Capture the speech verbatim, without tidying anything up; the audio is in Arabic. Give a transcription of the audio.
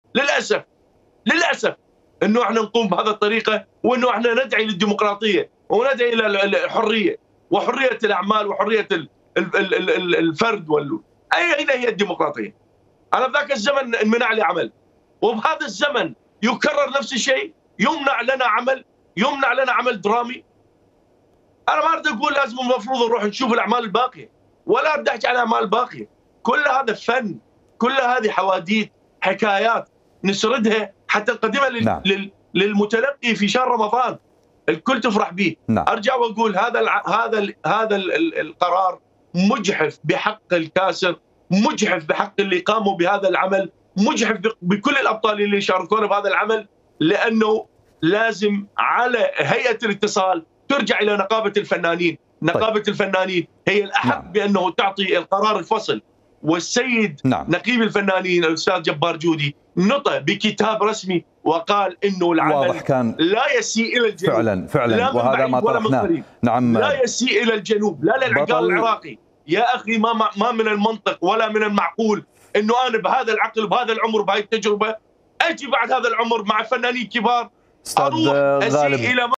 للاسف للاسف انه احنا نقوم بهذه الطريقه، وانه احنا ندعي للديمقراطيه وندعي الى الحريه وحريه الاعمال وحريه الفرد وال اين هي الديمقراطيه؟ انا بذاك الزمن انمنع لي عمل، وبهذا الزمن يكرر نفس الشيء، يمنع لنا عمل، يمنع لنا عمل درامي. انا ما اريد اقول لازم المفروض نروح نشوف الاعمال الباقيه، ولا اريد احكي عن الاعمال الباقيه، كل هذا فن، كل هذه حواديت، حكايات نسردها حتى نقدمها لل... نعم. لل... للمتلقي في شهر رمضان، الكل تفرح به. نعم. ارجع واقول هذا الع... هذا ال... هذا ال... القرار مجحف بحق الكاسر، مجحف بحق اللي قاموا بهذا العمل، مجحف ب... بكل الابطال اللي يشاركون بهذا العمل، لانه لازم على هيئه الاتصال ترجع الى نقابه الفنانين، نقابه طيب. الفنانين هي الاحق نعم. بانه تعطي القرار الفصل، والسيد نعم. نقيب الفنانين الاستاذ جبار جودي نطق بكتاب رسمي وقال انه العمل واضح كان لا يسيء الى الجنوب فعلا فعلا، وهذا ما طرحناه. نعم، لا يسيء الى الجنوب، لا للعقال العراقي. يا اخي ما ما من المنطق ولا من المعقول انه انا بهذا العقل بهذا العمر بهذه التجربه اجي بعد هذا العمر مع فنانين كبار استاذ غالب